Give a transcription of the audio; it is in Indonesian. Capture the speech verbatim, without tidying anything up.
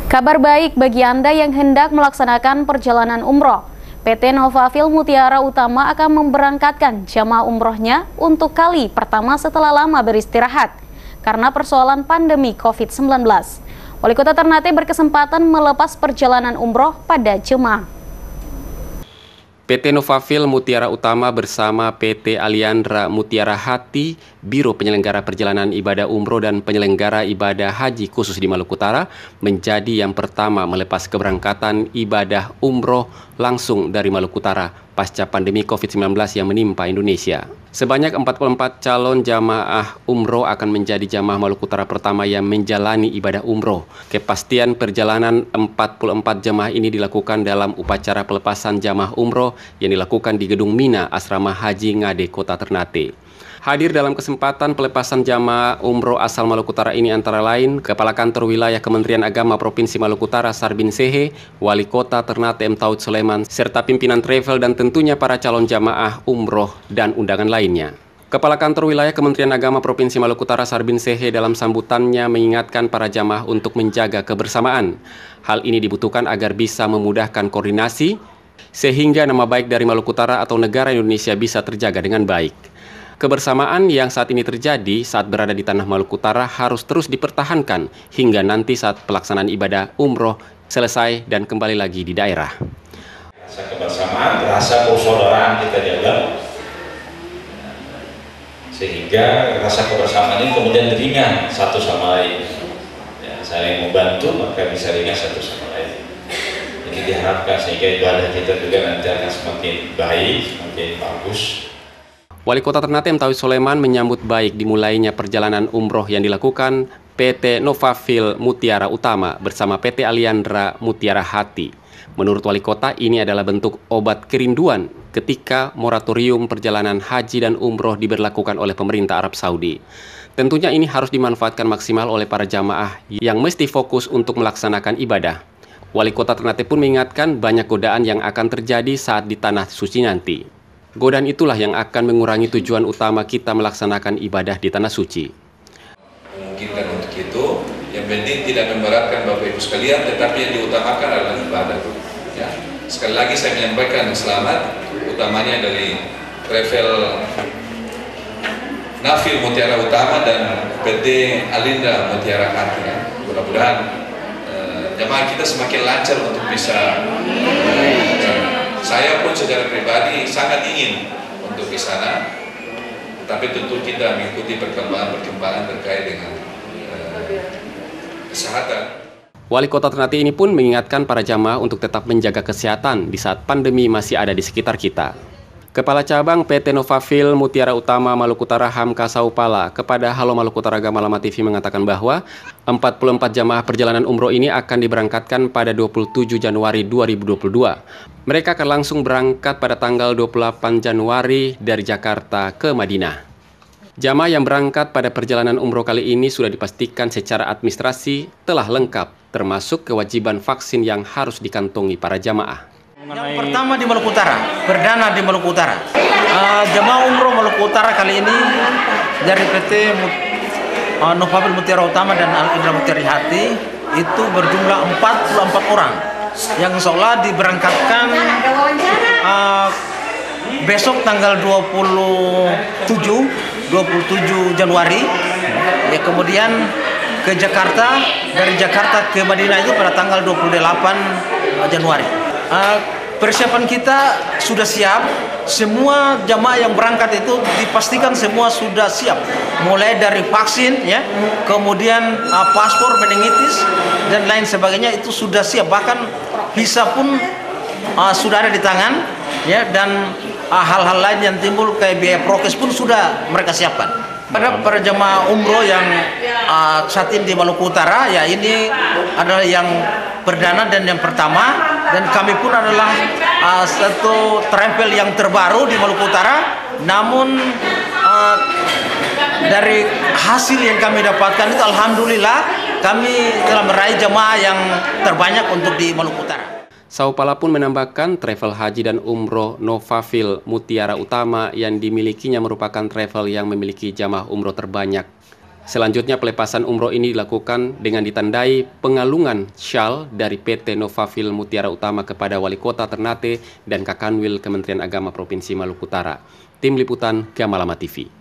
Kabar baik bagi Anda yang hendak melaksanakan perjalanan umroh. P T Novafil Mutiara Utama akan memberangkatkan jamaah umrohnya untuk kali pertama setelah lama beristirahat karena persoalan pandemi COVID sembilan belas. Wali Kota Ternate berkesempatan melepas perjalanan umroh pada jemaah. P T Novafil Mutiara Utama bersama P T Aliandra Mutiara Hati, Biro Penyelenggara Perjalanan Ibadah Umroh dan Penyelenggara Ibadah Haji khusus di Maluku Utara, menjadi yang pertama melepas keberangkatan ibadah umroh langsung dari Maluku Utara pasca pandemi COVID sembilan belas yang menimpa Indonesia. Sebanyak empat puluh empat calon jamaah umroh akan menjadi jamaah Maluku Utara pertama yang menjalani ibadah umroh. Kepastian perjalanan empat puluh empat jamaah ini dilakukan dalam upacara pelepasan jamaah umroh yang dilakukan di Gedung Mina Asrama Haji Ngade, Kota Ternate. Hadir dalam kesempatan pelepasan jamaah umroh asal Maluku Utara ini antara lain Kepala Kantor Wilayah Kementerian Agama Provinsi Maluku Utara Sarbin Sehe, Wali Kota Ternate M. Taud Soleman, serta pimpinan travel dan tentunya para calon jamaah umroh dan undangan lainnya. Kepala Kantor Wilayah Kementerian Agama Provinsi Maluku Utara Sarbin Sehe dalam sambutannya mengingatkan para jamaah untuk menjaga kebersamaan. Hal ini dibutuhkan agar bisa memudahkan koordinasi, sehingga nama baik dari Maluku Utara atau negara Indonesia bisa terjaga dengan baik. Kebersamaan yang saat ini terjadi saat berada di tanah Maluku Utara harus terus dipertahankan hingga nanti saat pelaksanaan ibadah umroh selesai dan kembali lagi di daerah. Rasa kebersamaan, rasa persaudaraan kita jaga, sehingga rasa kebersamaan ini kemudian ringan satu sama lain. Ya, saling membantu maka bisa ringan satu sama lain. Jadi diharapkan sehingga ibadah kita juga nanti akan semakin baik, semakin bagus. Wali Kota Ternate M. Taud Soleman menyambut baik dimulainya perjalanan umroh yang dilakukan P T Novafil Mutiara Utama bersama P T Aliandra Mutiara Hati. Menurut Wali Kota, ini adalah bentuk obat kerinduan ketika moratorium perjalanan haji dan umroh diberlakukan oleh pemerintah Arab Saudi. Tentunya ini harus dimanfaatkan maksimal oleh para jamaah yang mesti fokus untuk melaksanakan ibadah. Wali Kota Ternate pun mengingatkan banyak godaan yang akan terjadi saat di tanah suci nanti. Godaan itulah yang akan mengurangi tujuan utama kita melaksanakan ibadah di tanah suci. Memungkinkan untuk itu, yang penting tidak memberatkan Bapak Ibu sekalian, tetapi yang diutamakan adalah ibadah. Ya. Sekali lagi saya menyampaikan selamat, utamanya dari travel Nafil Mutiara Utama dan P T Aliandra Mutiara Hati. Ya. Mudah-mudahan eh, jamaah kita semakin lancar untuk bisa eh, saya pun secara pribadi sangat ingin untuk di sana, tapi tentu kita mengikuti perkembangan-perkembangan terkait dengan uh, kesehatan. Wali Kota Ternate ini pun mengingatkan para jamaah untuk tetap menjaga kesehatan di saat pandemi masih ada di sekitar kita. Kepala Cabang P T Novafil Mutiara Utama Maluku Utara Hamka Saupala kepada Halo Maluku Utara Gamalama T V mengatakan bahwa empat puluh empat jamaah perjalanan umroh ini akan diberangkatkan pada dua puluh tujuh Januari dua ribu dua puluh dua. Mereka akan langsung berangkat pada tanggal dua puluh delapan Januari dari Jakarta ke Madinah. Jamaah yang berangkat pada perjalanan umroh kali ini sudah dipastikan secara administrasi telah lengkap, termasuk kewajiban vaksin yang harus dikantongi para jamaah. Yang pertama di Maluku Utara, perdana di Maluku Utara. Uh, jamaah umroh Maluku Utara kali ini dari P T uh, Novafil Mutiara Utama dan Aliandra Mutiara Hati itu berjumlah empat puluh empat orang yang seolah diberangkatkan uh, besok tanggal dua puluh tujuh Januari, ya, kemudian ke Jakarta, dari Jakarta ke Madinah itu pada tanggal dua puluh delapan Januari. Uh, persiapan kita sudah siap, semua jamaah yang berangkat itu dipastikan semua sudah siap, mulai dari vaksin, ya, kemudian uh, paspor, meningitis dan lain sebagainya itu sudah siap, bahkan visa pun uh, sudah ada di tangan, ya, dan hal-hal uh, lain yang timbul kayak biaya prokes pun sudah mereka siapkan. Pada para jamaah umroh yang uh, saat ini di Maluku Utara, ya, ini adalah yang perdana dan yang pertama, dan kami pun adalah uh, satu travel yang terbaru di Maluku Utara. Namun uh, dari hasil yang kami dapatkan itu alhamdulillah kami telah meraih jamaah yang terbanyak untuk di Maluku Utara. Saupala pun menambahkan travel haji dan umroh Novafil Mutiara Utama yang dimilikinya merupakan travel yang memiliki jamaah umroh terbanyak Selanjutnya pelepasan umroh ini dilakukan dengan ditandai pengalungan syal dari P T Novafil Mutiara Utama kepada Wali Kota Ternate dan Kakanwil Kementerian Agama Provinsi Maluku Utara. Tim Liputan Gamalama T V.